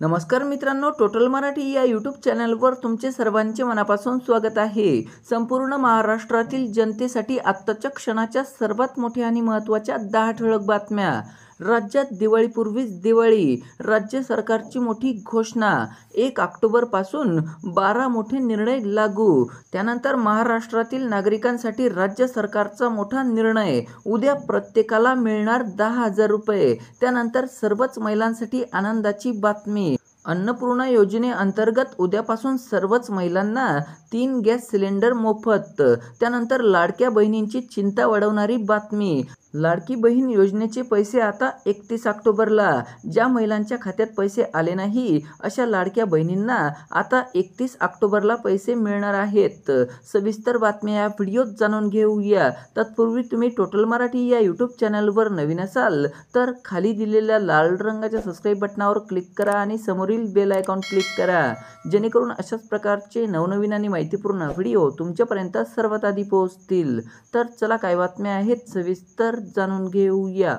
नमस्कार मित्रांनो, टोटल मराठी या यूट्यूब चॅनलवर तुमचे सर्वांचे मनापासून स्वागत आहे। संपूर्ण महाराष्ट्रातील जनतेसाठी आत्ताच्या क्षणाच्या सर्वात मोठ्या आणि महत्त्वाच्या 10 ठळक बातम्या। राज्यात दिवाळीपूर्वीच दिवाळी, राज्य सरकारची मोठी घोषणा। 1 ऑक्टोबरपासून 12 मोठे निर्णय लागू। त्यानंतर महाराष्ट्रातील नागरिकांसाठी राज्य सरकारचा मोठा निर्णय, उद्या प्रत्येकाला मिळणार 10,000 रुपये। त्यानंतर सर्वच महिलांसाठी आनंदाची बातमी। अन्नपूर्णा योजनेअंतर्गत उद्यापासून सर्वच महिलांना 3 गॅस सिलेंडर मोफत। त्यानंतर लाडक्या बहिणींची चिंता वाढवणारी बातमी। लाडकी बहीण योजनेचे पैसे आता 31 ऑक्टोबरला। ज्या महिलांच्या खात्यात पैसे आले नाही अशा लाडक्या बहिणींना आता 31 ऑक्टोबरला पैसे मिळणार आहेत। सविस्तर बातम्या या व्हिडिओत जाणून घेऊया। तत्पूर्वी तुम्ही टोटल मराठी या यूट्यूब चॅनलवर नवीन असाल तर खाली दिलेल्या लाल रंगाच्या सबस्क्राईब बटनावर क्लिक करा आणि समोरील बेल आयकॉन क्लिक करा, जेणेकरून अशाच प्रकारचे नवनवीन आणि माहितीपूर्ण व्हिडिओ तुमच्यापर्यंत सर्वात आधी पोहोचतील। तर चला काय बातम्या आहेत सविस्तर जाणून घेऊया।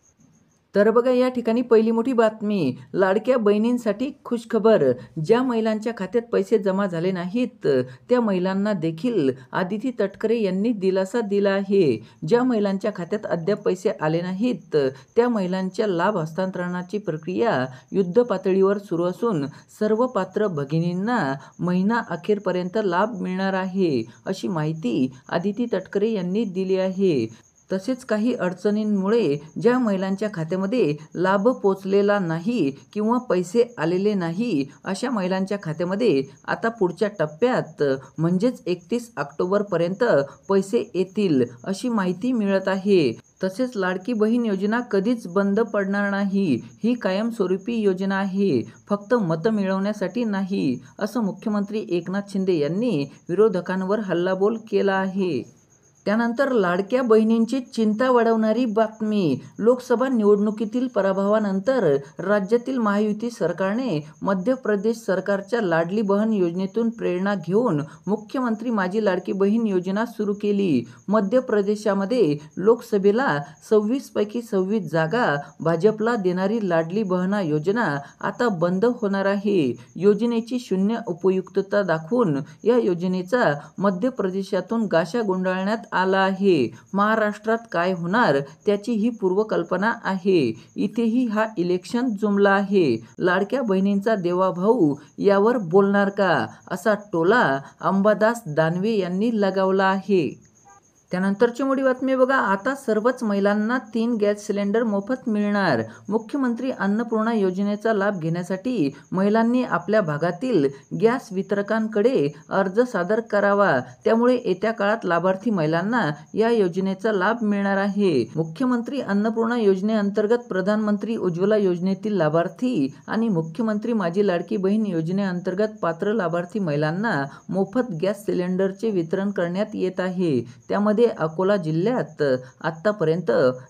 तर बघा, या ठिकाणी पहिली मोठी बातमी, लाडक्या बहिणींसाठी खुशखबर। ज्या महिलांच्या खात्यात पैसे जमा झाले नाहीत त्या महिलांना देखील आदिती तटकरे यांनी दिलासा दिला आहे। ज्या महिलांच्या खात्यात अद्याप पैसे आले नाहीत त्या महिलांच्या लाभ हस्तांतरणाची प्रक्रिया युद्धपातळीवर सुरू असून सर्व पात्र भगिनींना महिना अखेरपर्यंत लाभ मिळणार आहे, अशी माहिती आदिती तटकरे यांनी दिली आहे। तसेच काही अडचणींमुळे ज्या महिलांच्या खात्यामध्ये लाभ पोचलेला नाही किंवा पैसे आलेले नाही अशा महिलांच्या खात्यामध्ये आता पुढच्या टप्प्यात म्हणजेच 31 ऑक्टोबरपर्यंत पैसे येतील, अशी माहिती मिळत आहे। तसेच लाडकी बहीण योजना कधीच बंद पडणार नाही, ही कायमस्वरूपी योजना आहे, फक्त मतं मिळवण्यासाठी नाही, असं मुख्यमंत्री एकनाथ शिंदे यांनी विरोधकांवर हल्लाबोल केला आहे। त्यानंतर लाडक्या बहिणींची चिंता वाढवणारी बातमी। लोकसभा निवडणुकीतील पराभवानंतर राज्यातील महायुती सरकारने मध्य प्रदेश सरकारच्या लाडली बहीण योजनेतून प्रेरणा घेऊन मुख्यमंत्री माझी लाडकी बहीण योजना सुरू केली। मध्य प्रदेशामध्ये लोकसभेला 26 पैकी 26 जागा भाजपला देणारी लाडली बहीण योजना आता बंद होणार आहे। योजनेची शून्य उपयुक्तता दाखवून या योजनेचा मध्य प्रदेशातून गाशा गुंडाळण्यात आला आहे। महाराष्ट्रात काय होणार त्याची ही पूर्वकल्पना आहे। इथेही हा इलेक्शन जुमला आहे। लाडक्या बहिणींचा देवाभाऊ यावर बोलणार का, असा टोला अंबादास दानवे यांनी लगावला आहे। त्यानंतरची मोठी बातमी बघा, आता सर्वच महिलांना 3 गॅस सिलेंडर मोफत मिळणार। मुख्यमंत्री अन्नपूर्णा योजनेचा लाभ घेण्यासाठी महिलांनी आपल्या भागातील गॅस वितरकांकडे अर्ज सादर करावा। त्यामुळे येत्या काळात लाभार्थी महिलांना या योजनेचा लाभ मिळणार आहे। मुख्यमंत्री अन्नपूर्णा योजनेअंतर्गत प्रधानमंत्री उज्ज्वला योजनेतील लाभार्थी आणि मुख्यमंत्री माझी लाडकी बहीण योजनेअंतर्गत पात्र लाभार्थी महिलांना मोफत गॅस सिलेंडरचे वितरण करण्यात येत आहे। त्यामध्ये अकोला जिल्ह्यात आतापर्यंत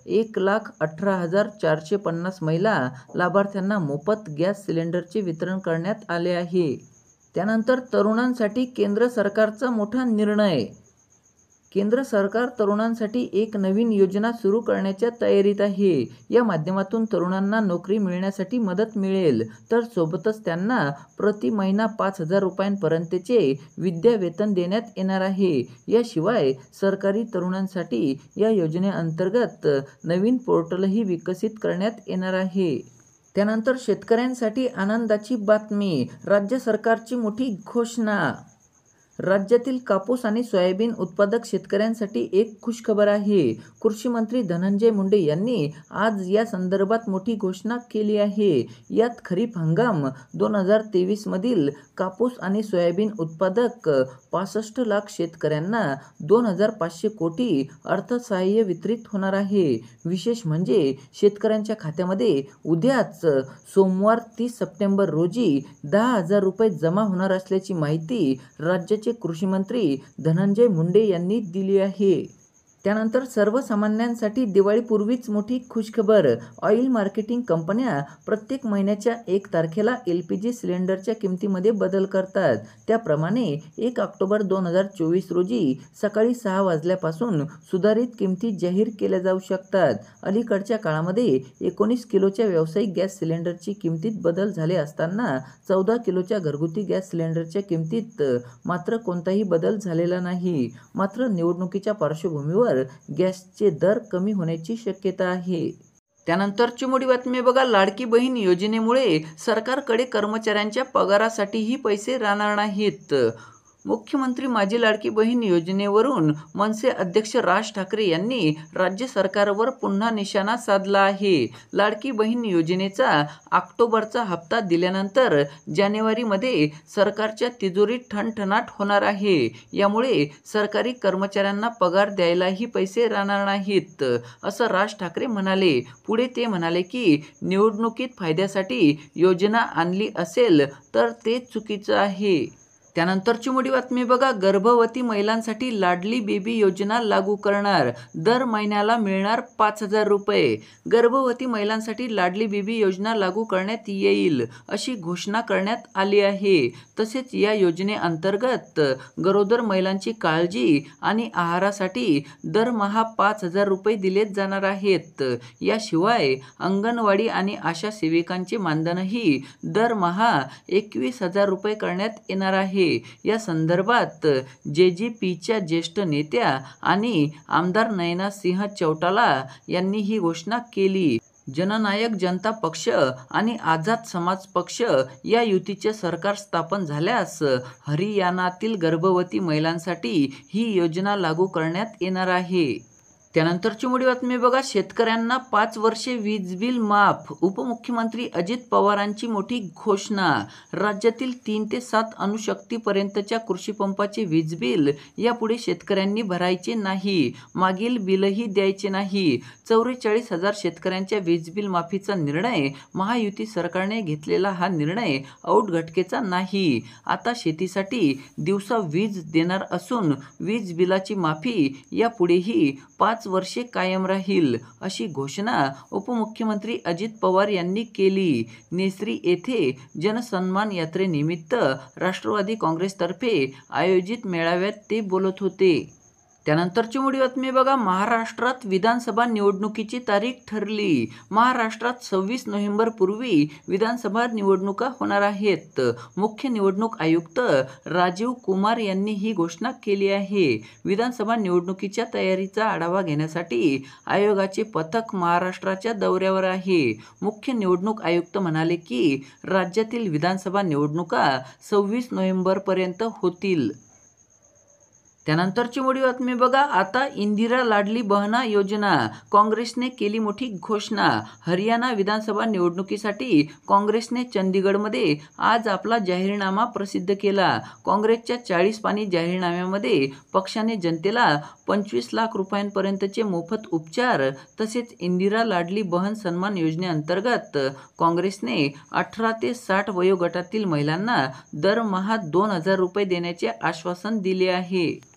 1,18,450 महिला लाभार्थ्यांना मोफत गॅस सिलेंडरचे वितरण करण्यात आले आहे। त्यानंतर तरुणांसाठी केंद्र सरकारचा मोठा निर्णय। केंद्र सरकार तरुणांसाठी एक नवीन योजना सुरू करण्याच्या तयारीत आहे। या माध्यमातून तरुणांना नोकरी मिळण्यासाठी मदत मिळेल, तर सोबतच त्यांना प्रति महिना 5,000 रुपयांपर्यंतचे विद्यावेतन देण्यात येणार आहे। याशिवाय सरकारी तरुणांसाठी या योजनेअंतर्गत नवीन पोर्टलही विकसित करण्यात येणार आहे। त्यानंतर शेतकऱ्यांसाठी आनंदाची बातमी, राज्य सरकारची मोठी घोषणा। राज्यातील कापूस आणि सोयाबीन उत्पादक शेतकऱ्यांसाठी एक खुशखबर आहे। कृषी मंत्री धनंजय मुंडे यांनी आज या संदर्भात मोठी घोषणा केली आहे। यात खरीप हंगाम 2023 मधील कापूस आणि सोयाबीन उत्पादक 65 लाख शेतकऱ्यांना 2,500 कोटी अर्थसहाय्य वितरित होणार आहे। विशेष म्हणजे शेतकऱ्यांच्या खात्यामध्ये उद्याच सोमवार 30 सप्टेंबर रोजी 10,000 रुपये जमा होणार असल्याची माहिती राज्याचे कृषी मंत्री धनंजय मुंडे यांनी दिली आहे। त्यानंतर सर्वसामान्यांसाठी दिवाळीपूर्वीच मोठी खुशखबर. ऑइल मार्केटिंग कंपन्या प्रत्येक महिन्याच्या 1 तारखेला LPG सिलेंडरच्या किमतीमध्ये बदल करतात. त्याप्रमाणे 1 ऑक्टोबर 2024 रोजी सकाळी 6 वाजल्यापासून सुधारित किमती जाहीर केल्या जाऊ शकतात. अलीकडच्या काळामध्ये 19 किलोच्या व्यावसायिक गॅस सिलेंडरची किमतीत बदल झाले असताना 14 किलोच्या घरगुती गॅस सिलेंडरच्या किमतीत मात्र कोणताही बदल झालेला नाही. मात्र निवडणुकीच्या पार्श्वभूमीवर गॅसचे दर कमी होण्याची शक्यता आहे. त्यानंतरची मोठी बातमी बघा. लाडकी बहीण योजनेमुळे सरकारकडे कर्मचाऱ्यांच्या पगारासाठीही पैसे राहणार नाहीत. मुख्यमंत्री माझी लाडकी बहीण योजनेवरून मनसे अध्यक्ष राज ठाकरे यांनी राज्य सरकारवर पुन्हा निशाणा साधला आहे. लाडकी बहीण योजनेचा ऑक्टोबरचा हप्ता दिल्यानंतर जानेवारीमध्ये सरकारच्या तिजोरीत ठणठणाट होणार आहे. यामुळे सरकारी कर्मचाऱ्यांना पगार द्यायलाही पैसे राहणार नाहीत, असं राज ठाकरे म्हणाले. पुढे ते म्हणाले की निवडणुकीत फायद्यासाठी योजना आणली असेल तर ते चुकीचं आहे. त्यानंतरची मोठी बातमी बघा. गर्भवती महिलांसाठी लाडली बेबी योजना लागू करणार. दर महिन्याला मिळणार 5,000 रुपये. गर्भवती महिलांसाठी लाडली बेबी योजना लागू करण्यात येईल अशी घोषणा करण्यात आली आहे. तसेच या योजनेअंतर्गत गरोदर महिलांची काळजी आणि आहारासाठी दरमहा 5,000 रुपये दिले जाणार आहेत. याशिवाय अंगणवाडी आणि आशा सेविकांचे मानधनही दरमहा 21,000 रुपये करण्यात येणार आहे. या संदर्भात JJPच्या ज्येष्ठ नेत्या आणि आमदार नयना सिंह चौटाला यांनी ही घोषणा केली. जननायक जनता पक्ष आणि आझाद समाज पक्ष या युतीचे सरकार स्थापन झाल्यास हरियाणातील गर्भवती महिलांसाठी ही योजना लागू करण्यात येणार आहे. त्यानंतरची मोठी बातमी बघा. शेतकऱ्यांना 5 वर्षे वीज बिल माफ. उपमुख्यमंत्री अजित पवारांची मोठी घोषणा. राज्यातील 3 ते 7 अणुशक्तीपर्यंतच्या कृषीपंपाचे वीज बिल यापुढे शेतकऱ्यांनी भरायचे नाही. मागील बिलही द्यायचे नाही. 44,000 शेतकऱ्यांच्या वीज बिल माफीचा निर्णय महायुती सरकारने घेतलेला हा निर्णय औट घटकेचा नाही. आता शेतीसाठी दिवसा वीज देणार असून वीज बिलाची माफी यापुढेही 5 वर्षे कायम राहील, अशी घोषणा उपमुख्यमंत्री अजित पवार यांनी केली. नेसरी येथे जनसन्मान यात्रेनिमित्त राष्ट्रवादी काँग्रेसतर्फे आयोजित मेळाव्यात ते बोलत होते. त्यानंतरची मोठी बातमी बघा. महाराष्ट्रात विधानसभा निवडणुकीची तारीख ठरली. महाराष्ट्रात 26 नोव्हेंबरपूर्वी विधानसभा निवडणुका होणार आहेत. मुख्य निवडणूक आयुक्त राजीव कुमार यांनी ही घोषणा केली आहे. विधानसभा निवडणुकीच्या तयारीचा आढावा घेण्यासाठी आयोगाचे पथक महाराष्ट्राच्या दौऱ्यावर आहे. मुख्य निवडणूक आयुक्त म्हणाले की राज्यातील विधानसभा निवडणुका 26 नोव्हेंबरपर्यंत होतील. त्यानंतरची मोठी बातमी बघा. आता इंदिरा लाडली बहना योजना. काँग्रेसने केली मोठी घोषणा. हरियाणा विधानसभा निवडणुकीसाठी काँग्रेसने चंदीगडमध्ये आज आपला जाहीरनामा प्रसिद्ध केला. काँग्रेसच्या 40 पानी जाहीरनाम्यामध्ये पक्षाने जनतेला 25 लाख रुपयांपर्यंतचे मोफत उपचार तसेच इंदिरा लाडली बहन सन्मान योजनेअंतर्गत काँग्रेसने 18 ते 60 वयोगटातील महिलांना दरमहा 2,000 रुपये देण्याचे आश्वासन दिले आहे.